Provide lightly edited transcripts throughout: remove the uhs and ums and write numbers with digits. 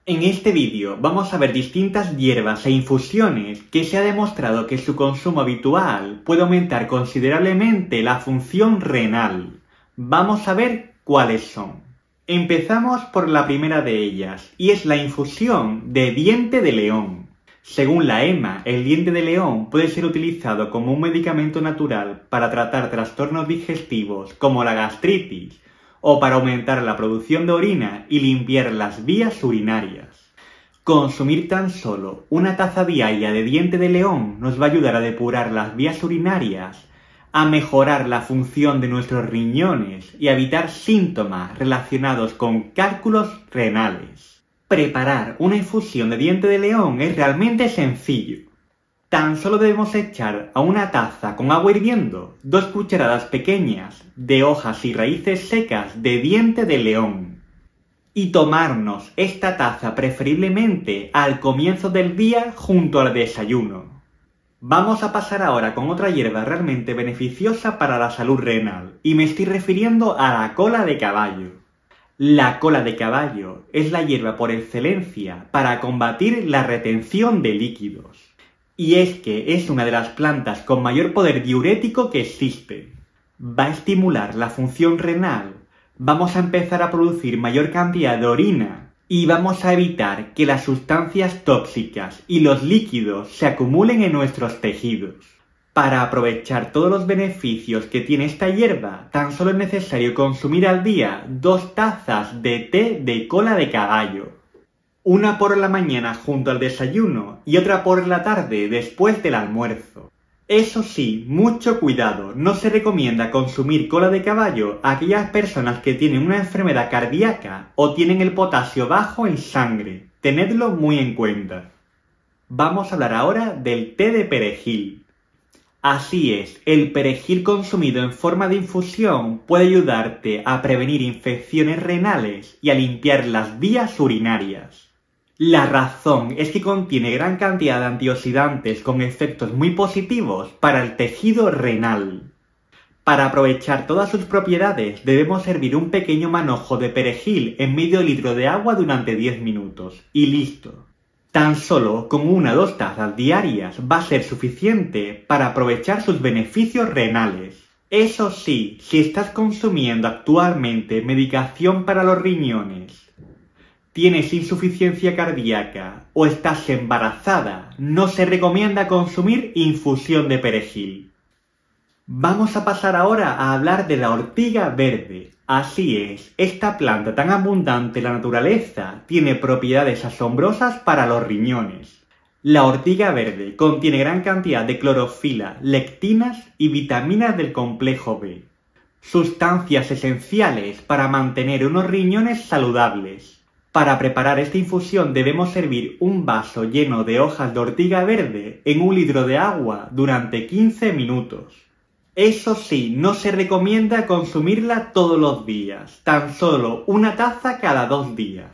En este vídeo vamos a ver distintas hierbas e infusiones que se ha demostrado que su consumo habitual puede aumentar considerablemente la función renal. Vamos a ver cuáles son. Empezamos por la primera de ellas, y es la infusión de diente de león. Según la EMA, el diente de león puede ser utilizado como un medicamento natural para tratar trastornos digestivos como la gastritis, o para aumentar la producción de orina y limpiar las vías urinarias. Consumir tan solo una taza diaria de diente de león nos va a ayudar a depurar las vías urinarias, a mejorar la función de nuestros riñones y a evitar síntomas relacionados con cálculos renales. Preparar una infusión de diente de león es realmente sencillo. Tan solo debemos echar a una taza con agua hirviendo 2 cucharadas pequeñas de hojas y raíces secas de diente de león. Y tomarnos esta taza preferiblemente al comienzo del día junto al desayuno. Vamos a pasar ahora con otra hierba realmente beneficiosa para la salud renal, y me estoy refiriendo a la cola de caballo. La cola de caballo es la hierba por excelencia para combatir la retención de líquidos. Y es que es una de las plantas con mayor poder diurético que existe. Va a estimular la función renal, vamos a empezar a producir mayor cantidad de orina y vamos a evitar que las sustancias tóxicas y los líquidos se acumulen en nuestros tejidos. Para aprovechar todos los beneficios que tiene esta hierba, tan solo es necesario consumir al día 2 tazas de té de cola de caballo. Una por la mañana junto al desayuno y otra por la tarde después del almuerzo. Eso sí, mucho cuidado, no se recomienda consumir cola de caballo a aquellas personas que tienen una enfermedad cardíaca o tienen el potasio bajo en sangre. Tenedlo muy en cuenta. Vamos a hablar ahora del té de perejil. Así es, el perejil consumido en forma de infusión puede ayudarte a prevenir infecciones renales y a limpiar las vías urinarias. La razón es que contiene gran cantidad de antioxidantes con efectos muy positivos para el tejido renal. Para aprovechar todas sus propiedades debemos hervir un pequeño manojo de perejil en medio litro de agua durante 10 minutos y listo. Tan solo con 1 o 2 tazas diarias va a ser suficiente para aprovechar sus beneficios renales. Eso sí, si estás consumiendo actualmente medicación para los riñones, tienes insuficiencia cardíaca o estás embarazada, no se recomienda consumir infusión de perejil. Vamos a pasar ahora a hablar de la ortiga verde. Así es, esta planta tan abundante en la naturaleza tiene propiedades asombrosas para los riñones. La ortiga verde contiene gran cantidad de clorofila, lectinas y vitaminas del complejo B, sustancias esenciales para mantener unos riñones saludables. Para preparar esta infusión debemos servir un vaso lleno de hojas de ortiga verde en 1 litro de agua durante 15 minutos. Eso sí, no se recomienda consumirla todos los días, tan solo 1 taza cada 2 días.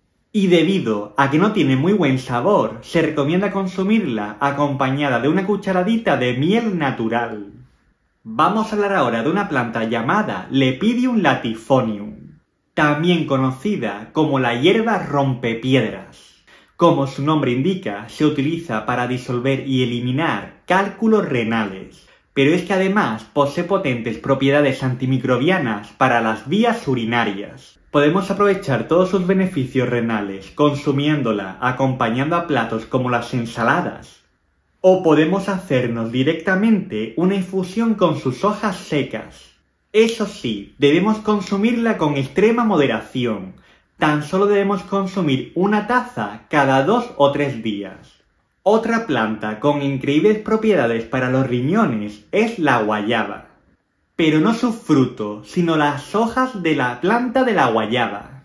Y debido a que no tiene muy buen sabor, se recomienda consumirla acompañada de una cucharadita de miel natural. Vamos a hablar ahora de una planta llamada Lepidium latifolium, también conocida como la hierba rompepiedras. Como su nombre indica, se utiliza para disolver y eliminar cálculos renales, pero es que además posee potentes propiedades antimicrobianas para las vías urinarias. Podemos aprovechar todos sus beneficios renales consumiéndola acompañando a platos como las ensaladas, o podemos hacernos directamente una infusión con sus hojas secas. Eso sí, debemos consumirla con extrema moderación. Tan solo debemos consumir 1 taza cada 2 o 3 días. Otra planta con increíbles propiedades para los riñones es la guayaba. Pero no su fruto, sino las hojas de la planta de la guayaba.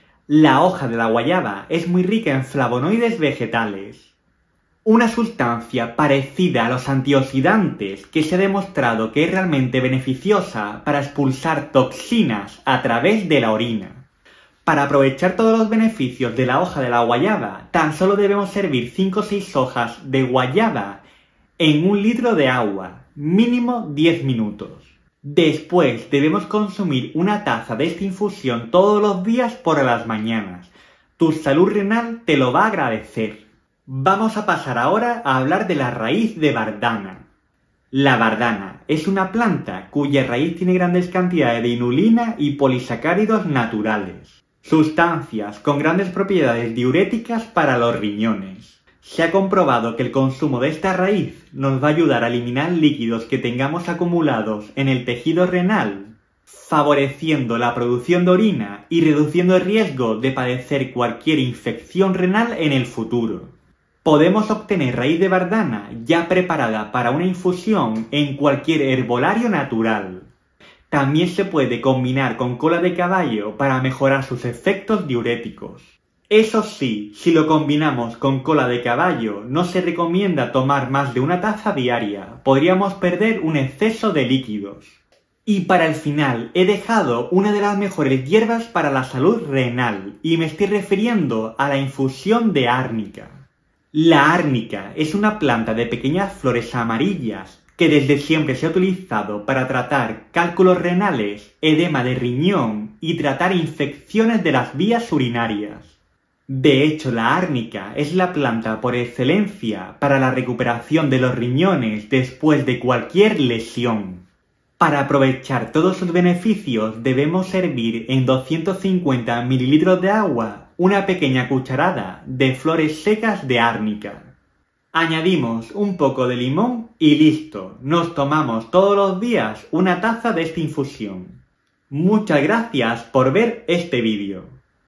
La hoja de la guayaba es muy rica en flavonoides vegetales, una sustancia parecida a los antioxidantes que se ha demostrado que es realmente beneficiosa para expulsar toxinas a través de la orina. Para aprovechar todos los beneficios de la hoja de la guayaba, tan solo debemos servir 5 o 6 hojas de guayaba en 1 litro de agua, mínimo 10 minutos. Después debemos consumir 1 taza de esta infusión todos los días por las mañanas, Tu salud renal te lo va a agradecer. Vamos a pasar ahora a hablar de la raíz de bardana. La bardana es una planta cuya raíz tiene grandes cantidades de inulina y polisacáridos naturales, sustancias con grandes propiedades diuréticas para los riñones. Se ha comprobado que el consumo de esta raíz nos va a ayudar a eliminar líquidos que tengamos acumulados en el tejido renal, favoreciendo la producción de orina y reduciendo el riesgo de padecer cualquier infección renal en el futuro. Podemos obtener raíz de bardana ya preparada para una infusión en cualquier herbolario natural. También se puede combinar con cola de caballo para mejorar sus efectos diuréticos. Eso sí, si lo combinamos con cola de caballo, no se recomienda tomar más de una taza diaria, podríamos perder un exceso de líquidos. Y para el final, he dejado una de las mejores hierbas para la salud renal, y me estoy refiriendo a la infusión de árnica. La árnica es una planta de pequeñas flores amarillas que desde siempre se ha utilizado para tratar cálculos renales, edema de riñón y tratar infecciones de las vías urinarias. De hecho, la árnica es la planta por excelencia para la recuperación de los riñones después de cualquier lesión. Para aprovechar todos sus beneficios debemos hervir en 250 ml de agua una pequeña cucharada de flores secas de árnica. Añadimos un poco de limón y listo, nos tomamos todos los días una taza de esta infusión. Muchas gracias por ver este vídeo.